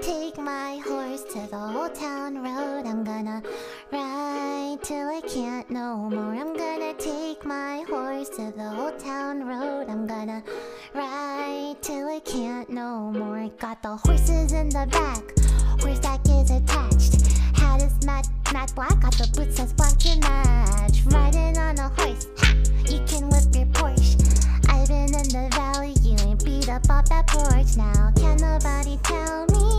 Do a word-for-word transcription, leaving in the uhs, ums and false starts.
take my horse to the old town road. I'm gonna ride till I can't no more. I'm gonna take my horse to the old town road. I'm gonna ride till I can't no more. Got the horses in the back, horse that is attached. Hat is matte, matte black, got the boots that's black to match. Riding on a horse, ha! You can whip your Porsche. I've been in the valley, you ain't beat up off that porch now. Can nobody tell me